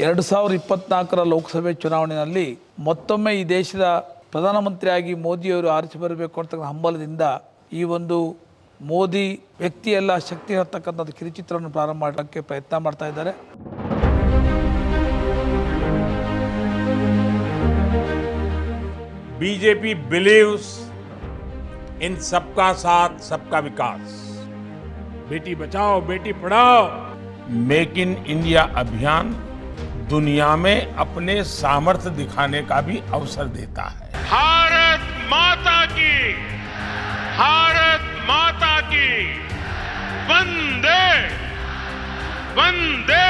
2024 ಲೋಕಸಭೆ ಚುನಾವಣೆಯಲ್ಲಿ ಮತ್ತೊಮ್ಮೆ ಈ ದೇಶದ ಪ್ರಧಾನಮಂತ್ರಿಯಾಗಿ ಮೋದಿಯವರು ಆರಿಸಿ ಬರಬೇಕು ಅಂತಕ್ಕಂಥ ಹಂಬಲದಿಂದ ಈ ಒಂದು ಮೋದಿ ವ್ಯಕ್ತಿಯೆಲ್ಲ ಶಕ್ತಿ ಇರತಕ್ಕಂಥ ಕಿರುಚಿತ್ರವನ್ನು ಪ್ರಾರಂಭ ಮಾಡಲಿಕ್ಕೆ ಪ್ರಯತ್ನ ಮಾಡ್ತಾ ಇದ್ದಾರೆ. बीजेपी बिलीव्स इन सबका साथ सबका विकास. Beti Bachao Beti Padhao. Make in India अभियान दुनिया में अपने सामर्थ्य दिखाने का भी अवसर देता है. भारत माता की वंदे वंदे.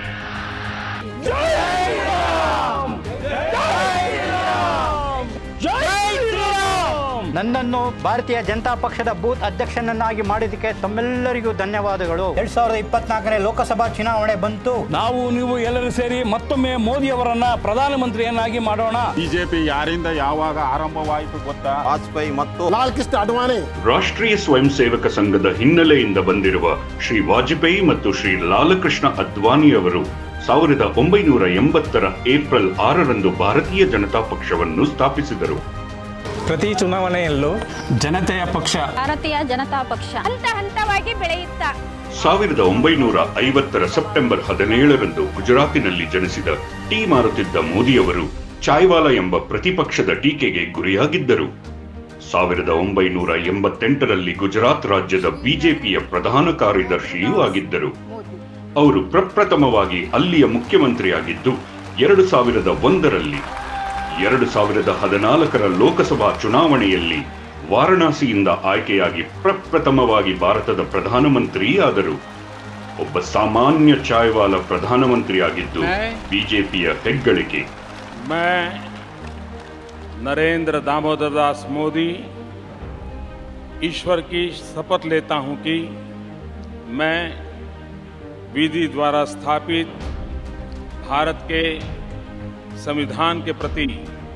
ನನ್ನನ್ನು ಭಾರತೀಯ ಜನತಾ ಪಕ್ಷದ ಬೂತ್ ಅಧ್ಯಕ್ಷನನ್ನಾಗಿ ಮಾಡಿದ್ದಕ್ಕೆ ತಮ್ಮೆಲ್ಲರಿಗೂ ಧನ್ಯವಾದಗಳು. 2024ನೇ ಲೋಕಸಭಾ ಚುನಾವಣೆ ಬಂತು. ನಾವು ನೀವು ಎಲ್ಲರೂ ಸೇರಿ ಮತ್ತೊಮ್ಮೆ ಮೋದಿ ಅವರನ್ನ ಪ್ರಧಾನಮಂತ್ರಿಯನ್ನಾಗಿ ಮಾಡೋಣ. ಬಿಜೆಪಿ ಯಾರಿಂದ ಯಾವಾಗ ಆರಂಭವಾಯಿತು ಗೊತ್ತಾ? ವಾಜಪೇಯಿ ಮತ್ತು ಲಾಲ್ ಕೃಷ್ಣ ಅಡ್ವಾಣಿ. ರಾಷ್ಟ್ರೀಯ ಸ್ವಯಂ ಸೇವಕ ಸಂಘದ ಹಿನ್ನೆಲೆಯಿಂದ ಬಂದಿರುವ ಶ್ರೀ ವಾಜಪೇಯಿ ಮತ್ತು ಶ್ರೀ ಲಾಲಕೃಷ್ಣ ಅದ್ವಾನಿ ಅವರು 1980ರ ಏಪ್ರಿಲ್ 6ರಂದು ಭಾರತೀಯ ಜನತಾ ಪಕ್ಷವನ್ನು ಸ್ಥಾಪಿಸಿದರು. ಪ್ರತಿ ಚುನಾವಣೆಯಲ್ಲೂ ಜನತೆಯ ಪಕ್ಷ ಭಾರತೀಯ ಜನತಾ ಪಕ್ಷ ಹಂತ ಹಂತವಾಗಿ ಬೆಳೆಯುತ್ತಾ 1950ರ ಸೆಪ್ಟೆಂಬರ್ 17ರಂದು ಗುಜರಾತಿನಲ್ಲಿ ಜನಿಸಿದ ಟೀ ಮಾರುತ್ತಿದ್ದ ಮೋದಿಯವರು ಚಾಯ್ವಾಲಾ ಎಂಬ ಪ್ರತಿಪಕ್ಷದ ಟೀಕೆಗೆ ಗುರಿಯಾಗಿದ್ದರು. 1988ರಲ್ಲಿ ಗುಜರಾತ್ ರಾಜ್ಯದ ಬಿಜೆಪಿಯ ಪ್ರಧಾನ ಕಾರ್ಯದರ್ಶಿಯೂ ಆಗಿದ್ದರು. ಅವರು ಪ್ರಪ್ರಥಮವಾಗಿ ಅಲ್ಲಿಯ ಮುಖ್ಯಮಂತ್ರಿಯಾಗಿದ್ದು 2001ರಲ್ಲಿ 2014ರ ಲೋಕಸಭಾ ಚುನಾವಣೆಯಲ್ಲಿ ವಾರಣಾಸಿಯಿಂದ ಆಯ್ಕೆಯಾಗಿ ಪ್ರಪ್ರಥಮವಾಗಿ ಭಾರತದ ಪ್ರಧಾನಮಂತ್ರಿ ಆದರು. ಒಬ್ಬ ಸಾಮಾನ್ಯ ಚಾಯ್ವಾಲಾ ಪ್ರಧಾನಮಂತ್ರಿಯಾಗಿದ್ದು ಬಿಜೆಪಿಯ ಹೆಗ್ಗಳಿಕೆ. नरेंद्र दामोदर दास मोदी ईश्वर की शपथ लेता हूं कि मैं विधि द्वारा स्थापित भारत के संविधान के प्रति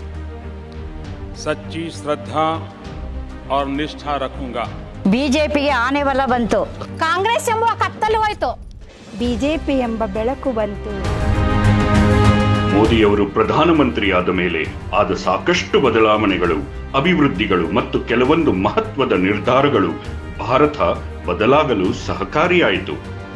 सच्ची श्रद्धा और निष्ठा रखूंगा. ಬಿಜೆಪಿಗೆ ಆನೆ ಬಲ ಬಂತು. ಕಾಂಗ್ರೆಸ್ ಎಂಬ ಕತ್ತಲು ಹೋಯಿತು, ಬಿಜೆಪಿ ಎಂಬ ಬೆಳಕು ಬಂತು. ಮೋದಿಯವರು ಪ್ರಧಾನಮಂತ್ರಿಯಾದ ಮೇಲೆ ಆದ ಸಾಕಷ್ಟು ಬದಲಾವಣೆಗಳು, ಅಭಿವೃದ್ಧಿಗಳು ಮತ್ತು ಕೆಲವೊಂದು ಮಹತ್ವದ ನಿರ್ಧಾರಗಳು ಭಾರತ ಬದಲಾಗಲು ಸಹಕಾರಿಯಾಯಿತು.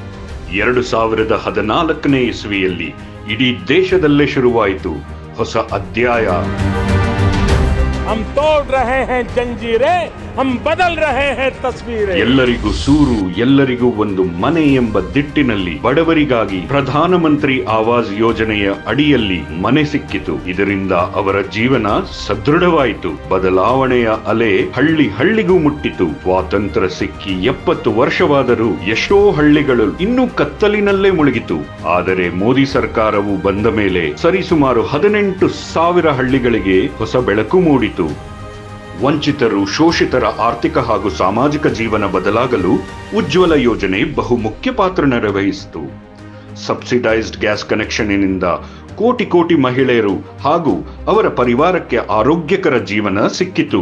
2014ನೇ ಇಸ್ವಿಯಲ್ಲಿ ಇಡೀ ದೇಶದಲ್ಲೇ ಶುರುವಾಯಿತು ಹೊಸ ಅಧ್ಯಾಯ. हम तोड़ रहे हैं जंजीरें, हम बदल रहे हैं तस्वीरें. ಎಲ್ಲರಿಗೂ ಸೂರು, ಎಲ್ಲರಿಗೂ ಒಂದು ಮನೆ ಎಂಬ ದಿಟ್ಟಿನಲ್ಲಿ ಬಡವರಿಗಾಗಿ ಪ್ರಧಾನಮಂತ್ರಿ ಆವಾಸ್ ಯೋಜನೆಯ ಅಡಿಯಲ್ಲಿ ಮನೆ ಸಿಕ್ಕಿತು. ಇದರಿಂದ ಅವರ ಜೀವನ ಸದೃಢವಾಯಿತು. ಬದಲಾವಣೆಯ ಅಲೆ ಹಳ್ಳಿ ಹಳ್ಳಿಗೂ ಮುಟ್ಟಿತು. ಸ್ವಾತಂತ್ರ್ಯ ಸಿಕ್ಕಿ 70 ವರ್ಷವಾದರೂ ಎಷ್ಟೋ ಹಳ್ಳಿಗಳು ಇನ್ನೂ ಕತ್ತಲಿನಲ್ಲೇ ಮುಳುಗಿತು. ಆದರೆ ಮೋದಿ ಸರ್ಕಾರವು ಬಂದ ಮೇಲೆ ಸರಿಸುಮಾರು 18,000 ಹಳ್ಳಿಗಳಿಗೆ ಹೊಸ ಬೆಳಕು ಮೂಡಿತು. ವಂಚಿತರು, ಶೋಷಿತರ ಆರ್ಥಿಕ ಹಾಗೂ ಸಾಮಾಜಿಕ ಜೀವನ ಬದಲಾಗಲು ಉಜ್ವಲ ಯೋಜನೆ ಬಹುಮುಖ್ಯ ಪಾತ್ರ ನಿರ್ವಹಿಸಿತು. ಸಬ್ಸಿಡೈಸ್ಡ್ ಗ್ಯಾಸ್ ಕನೆಕ್ಷನ್ನಿಂದ ಕೋಟಿ ಕೋಟಿ ಮಹಿಳೆಯರು ಹಾಗೂ ಅವರ ಪರಿವಾರಕ್ಕೆ ಆರೋಗ್ಯಕರ ಜೀವನ ಸಿಕ್ಕಿತು.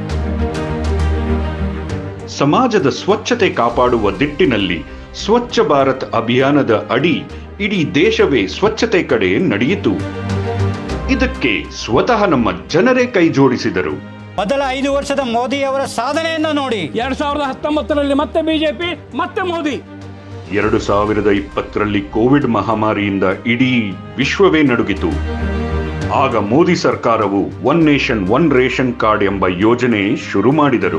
ಸಮಾಜದ ಸ್ವಚ್ಛತೆ ಕಾಪಾಡುವ ದಿಟ್ಟಿನಲ್ಲಿ ಸ್ವಚ್ಛ ಭಾರತ್ ಅಭಿಯಾನದ ಅಡಿ ಇಡೀ ದೇಶವೇ ಸ್ವಚ್ಛತೆ ಕಡೆ ನಡೆಯಿತು. ಇದಕ್ಕೆ ಸ್ವತಃ ನಮ್ಮ ಜನರೇ ಕೈ ಜೋಡಿಸಿದರು. ಮೊದಲ 5 ವರ್ಷದ ಮೋದಿ ಅವರ ಸಾಧನೆಯನ್ನು ನೋಡಿ. 2019ರಲ್ಲಿ ಮತ್ತೆ ಬಿಜೆಪಿ, ಮತ್ತೆ ಮೋದಿ. 2020ರಲ್ಲಿ ಕೋವಿಡ್ ಮಹಾಮಾರಿಯಿಂದ ಇಡೀ ವಿಶ್ವವೇ ನಡುಗಿತು. ಆಗ ಮೋದಿ ಸರ್ಕಾರವು one nation one ration card ಎಂಬ ಯೋಜನೆ ಶುರು ಮಾಡಿದರು.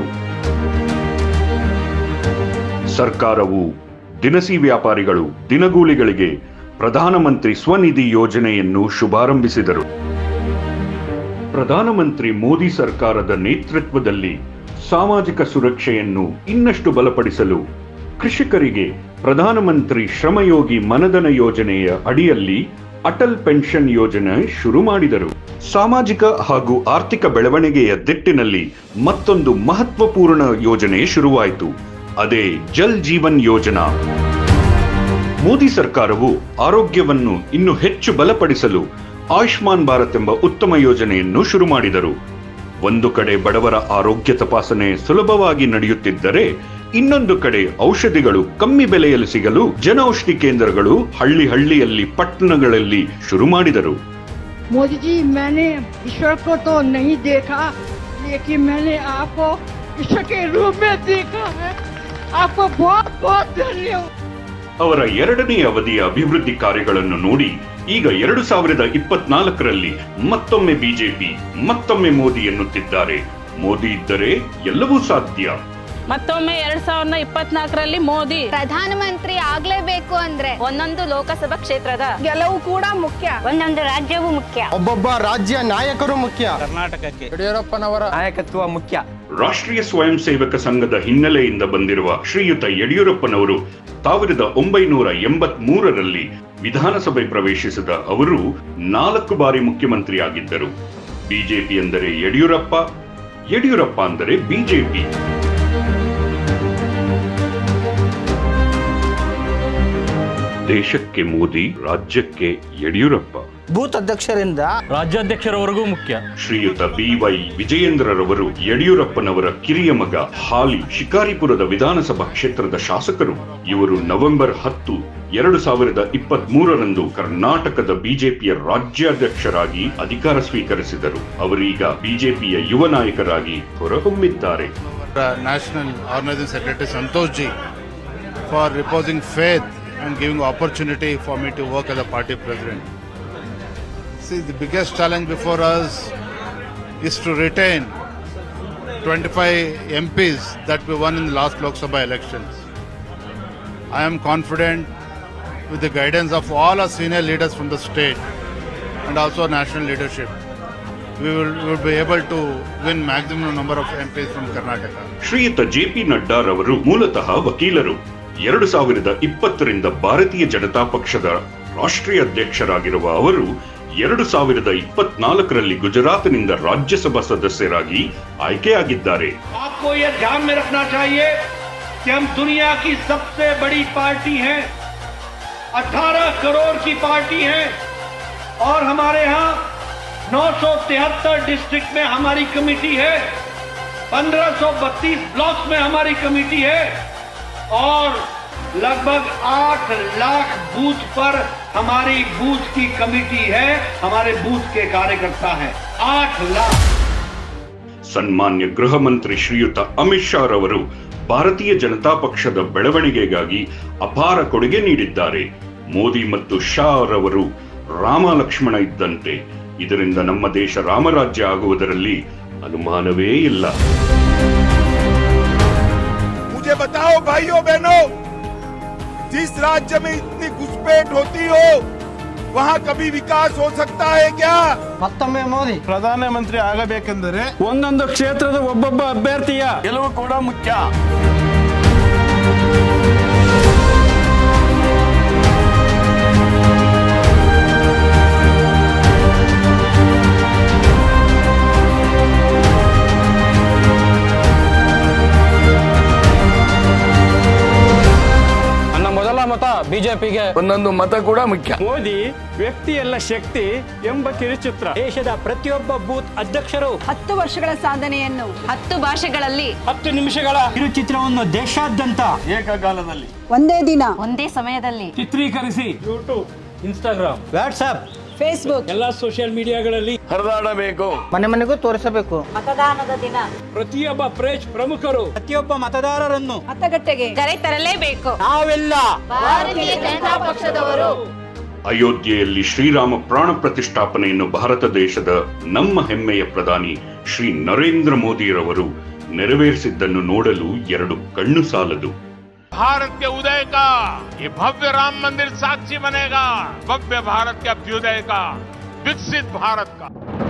ಸರ್ಕಾರವು ದಿನಸಿ ವ್ಯಾಪಾರಿಗಳು, ದಿನಗೂಲಿಗಳಿಗೆ ಪ್ರಧಾನಮಂತ್ರಿ ಸ್ವನಿಧಿ ಯೋಜನೆಯನ್ನು ಶುಭಾರಂಭಿಸಿದರು. ಪ್ರಧಾನಮಂತ್ರಿ ಮೋದಿ ಸರ್ಕಾರದ ನೇತೃತ್ವದಲ್ಲಿ ಸಾಮಾಜಿಕ ಸುರಕ್ಷೆಯನ್ನು ಇನ್ನಷ್ಟು ಬಲಪಡಿಸಲು ಕೃಷಿಕರಿಗೆ ಪ್ರಧಾನಮಂತ್ರಿ ಶ್ರಮಯೋಗಿ ಮನಧನ ಯೋಜನೆಯ ಅಡಿಯಲ್ಲಿ ಅಟಲ್ ಪೆನ್ಷನ್ ಯೋಜನೆ ಶುರು ಮಾಡಿದರು. ಸಾಮಾಜಿಕ ಹಾಗೂ ಆರ್ಥಿಕ ಬೆಳವಣಿಗೆಯ ದಿಟ್ಟಿನಲ್ಲಿ ಮತ್ತೊಂದು ಮಹತ್ವಪೂರ್ಣ ಯೋಜನೆ ಶುರುವಾಯಿತು. ಅದೇ ಜಲ್ ಜೀವನ್ ಯೋಜನಾ. ಮೋದಿ ಸರ್ಕಾರವು ಆರೋಗ್ಯವನ್ನು ಇನ್ನು ಹೆಚ್ಚು ಬಲಪಡಿಸಲು ಆಯುಷ್ಮಾನ್ ಭಾರತ್ ಎಂಬ ಉತ್ತಮ ಯೋಜನೆಯನ್ನು ಶುರು ಮಾಡಿದರು. ಒಂದು ಕಡೆ ಬಡವರ ಆರೋಗ್ಯ ತಪಾಸಣೆ ಸುಲಭವಾಗಿ ನಡೆಯುತ್ತಿದ್ದರೆ ಇನ್ನೊಂದು ಕಡೆ ಔಷಧಿಗಳು ಕಮ್ಮಿ ಬೆಲೆಯಲ್ಲಿ ಸಿಗಲು ಜನೌಷಧಿ ಕೇಂದ್ರಗಳು ಹಳ್ಳಿಯಲ್ಲಿ ಪಟ್ಟಣಗಳಲ್ಲಿ ಶುರು ಮಾಡಿದರು. मोदी जी, मैंने ईश्वर को तो नहीं देखा, लेकिन मैंने आपको ईश्वर के रूप में देखा है. आपको बहुत बहुत धन्यवाद. ಅವರ ಎರಡನೇ ಅವಧಿಯ ಅಭಿವೃದ್ಧಿ ಕಾರ್ಯಗಳನ್ನು ನೋಡಿ ಈಗ 2024ರಲ್ಲಿ ಮತ್ತೊಮ್ಮೆ ಬಿಜೆಪಿ ಮತ್ತೊಮ್ಮೆ ಮೋದಿ ಎನ್ನುತ್ತಿದ್ದಾರೆ. ಮೋದಿ ಇದ್ದರೆ ಎಲ್ಲವೂ ಸಾಧ್ಯ. ಮತ್ತೊಮ್ಮೆ 2024ರಲ್ಲಿ ಮೋದಿ ಪ್ರಧಾನಮಂತ್ರಿ ಆಗ್ಲೇಬೇಕು ಅಂದ್ರೆ ಒಂದೊಂದು ಲೋಕಸಭಾ ಕ್ಷೇತ್ರದ ಗೆಲುವು ಕೂಡ ಮುಖ್ಯ, ಒಂದೊಂದು ರಾಜ್ಯವೂ ಮುಖ್ಯ, ಒಬ್ಬೊಬ್ಬ ರಾಜ್ಯ ನಾಯಕರು ಮುಖ್ಯ, ಕರ್ನಾಟಕಕ್ಕೆ ಯಡಿಯೂರಪ್ಪನವರ ನಾಯಕತ್ವ ಮುಖ್ಯ. ರಾಷ್ಟ್ರೀಯ ಸ್ವಯಂ ಸೇವಕ ಸಂಘದ ಹಿನ್ನೆಲೆಯಿಂದ ಬಂದಿರುವ ಶ್ರೀಯುತ ಯಡಿಯೂರಪ್ಪನವರು 1983ರಲ್ಲಿ ವಿಧಾನಸಭೆ ಪ್ರವೇಶಿಸಿದ ಅವರು 4 ಬಾರಿ ಮುಖ್ಯಮಂತ್ರಿಯಾಗಿದ್ದರು. ಬಿಜೆಪಿ ಅಂದರೆ ಯಡಿಯೂರಪ್ಪ, ಯಡಿಯೂರಪ್ಪ ಅಂದರೆ ಬಿಜೆಪಿ. ದೇಶಕ್ಕೆ ಮೋದಿ, ರಾಜ್ಯಕ್ಕೆ ಯಡಿಯೂರಪ್ಪ. ಬೂತ್ ಅಧ್ಯಕ್ಷರಿಂದ ರಾಜ್ಯಾಧ್ಯಕ್ಷರವರೆಗೂ ಮುಖ್ಯ. ಶ್ರೀಯುತ BY ವಿಜಯೇಂದ್ರರವರು ಯಡಿಯೂರಪ್ಪನವರ ಕಿರಿಯ ಮಗ, ಹಾಲಿ ಶಿಕಾರಿಪುರದ ವಿಧಾನಸಭಾ ಕ್ಷೇತ್ರದ ಶಾಸಕರು. ಇವರು ನವೆಂಬರ್ 10, 2023ರಂದು ಕರ್ನಾಟಕದ ಬಿಜೆಪಿಯ ರಾಜ್ಯಾಧ್ಯಕ್ಷರಾಗಿ ಅಧಿಕಾರ ಸ್ವೀಕರಿಸಿದರು. ಅವರೀಗ ಬಿಜೆಪಿಯ ಯುವ ನಾಯಕರಾಗಿ ಹೊರಹೊಮ್ಮಿದ್ದಾರೆ. National organising secretary Santosh ji for reposing faith and giving opportunity for me to work as a party president. See, the biggest challenge before us is to retain 25 MPs that we won in the last Lok Sabha elections. I am confident with the guidance of all our senior leaders from the state and also national leadership, we will be able to win maximum number of MPs from Karnataka. ಶ್ರೀಯುತ JP ನಡ್ಡಾರವರು ಮೂಲತಃ ವಕೀಲರು. 2020ರಿಂದ ಭಾರತೀಯ ಜನತಾ ಪಕ್ಷದ ರಾಷ್ಟ್ರೀಯ ಅಧ್ಯಕ್ಷರಾಗಿರುವ ಅವರು 2024ರಲ್ಲಿ ಗುಜರಾತ್ನಿಂದ ರಾಜ್ಯಸಭಾ ಸದಸ್ಯರಾಗಿ ಆಯ್ಕೆಯಾಗಿದ್ದಾರೆ. आपको ये ध्यान में रखना चाहिए कि हम दुनिया की सबसे बड़ी पार्टी हैं, 18 करोड़ की पार्टी है और हमारे यहाँ 973 डिस्ट्रिक्ट में हमारी कमेटी है, 1532 ब्लॉक में हमारी कमेटी है और लगभग 8 लाख बूथ पर हमारी बूथ की कमेटी है, हमारे बूथ के कार्यकर्ता हैं 8 लाख. ಸನ್ಮಾನ್ಯ ಗೃಹ ಮಂತ್ರಿ ಶ್ರೀಯುತ ಅಮಿತ್ ಶಾ ರವರು ಭಾರತೀಯ ಜನತಾ ಪಕ್ಷದ ಬೆಳವಣಿಗೆಗಾಗಿ ಅಪಾರ ಕೊಡುಗೆ ನೀಡಿದ್ದಾರೆ. ಮೋದಿ ಮತ್ತು ಶಾ ರವರು ರಾಮ ಲಕ್ಷ್ಮಣ ಇದ್ದಂತೆ. ಇದರಿಂದ ನಮ್ಮ ದೇಶ ರಾಮರಾಜ್ಯ ಆಗುವುದರಲ್ಲಿ ಅನುಮಾನವೇ ಇಲ್ಲ. मुझे बताओ भाइयों बहनों, जिस राज्य में इतनी घुसपैठ होती हो वहाँ कभी विकास हो सकता है क्या? ಮತ್ತೊಮ್ಮೆ ಮೋದಿ ಪ್ರಧಾನಮಂತ್ರಿ ಆಗಬೇಕೆಂದರೆ ಒಂದೊಂದು ಕ್ಷೇತ್ರದ ಒಬ್ಬೊಬ್ಬ ಅಭ್ಯರ್ಥಿಯ ಗೆಲುವು ಕೂಡ ಮುಖ್ಯ. ಮತ ಬಿಜೆಪಿಗೆ, ಒಂದೊಂದು ಮತ ಕೂಡ ಮುಖ್ಯ. ಮೋದಿ ವ್ಯಕ್ತಿಯಲ್ಲ ಶಕ್ತಿ ಎಂಬ ಕಿರುಚಿತ್ರ. ದೇಶದ ಪ್ರತಿಯೊಬ್ಬ ಬೂತ್ ಅಧ್ಯಕ್ಷರು 10 ವರ್ಷಗಳ ಸಾಧನೆಯನ್ನು 10 ಭಾಷೆಗಳಲ್ಲಿ 10 ನಿಮಿಷಗಳ ಕಿರುಚಿತ್ರವನ್ನು ದೇಶಾದ್ಯಂತ ಏಕಕಾಲದಲ್ಲಿ ಒಂದೇ ದಿನ ಒಂದೇ ಸಮಯದಲ್ಲಿ ಚಿತ್ರೀಕರಿಸಿ ಯೂಟ್ಯೂಬ್, ಇನ್ಸ್ಟಾಗ್ರಾಮ್, ವಾಟ್ಸ್ಆಪ್, ಫೇಸ್ಬುಕ್ ಎಲ್ಲಾ ಸೋಷಿಯಲ್ ಮೀಡಿಯಾಗಳಲ್ಲಿ ಹರಿದಾಡಬೇಕು. ಮನೆ ಮನೆಗೂ ತೋರಿಸಬೇಕು. ಮತದಾನದ ದಿನ ಪ್ರತಿಯೊಬ್ಬ ಪ್ರಮುಖರು ಪ್ರತಿಯೊಬ್ಬ ಮತದಾರರನ್ನು ಮತಗಟ್ಟೆಗೆ ಕರೆ ತರಲೇಬೇಕು. ನಾವೆಲ್ಲ ಭಾರತೀಯ ಜನತಾ ಪಕ್ಷದವರು. ಅಯೋಧ್ಯೆಯಲ್ಲಿ ಶ್ರೀರಾಮ ಪ್ರಾಣ ಪ್ರತಿಷ್ಠಾಪನೆಯನ್ನು ಭಾರತ ದೇಶದ ನಮ್ಮ ಹೆಮ್ಮೆಯ ಪ್ರಧಾನಿ ಶ್ರೀ ನರೇಂದ್ರ ಮೋದಿರವರು ನೆರವೇರಿಸಿದ್ದನ್ನು ನೋಡಲು 2 ಕಣ್ಣು ಸಾಲದು. भारत के उदय का ये भव्य राम मंदिर साक्षी बनेगा, भव्य भारत के अभ्युदय का, विकसित भारत का.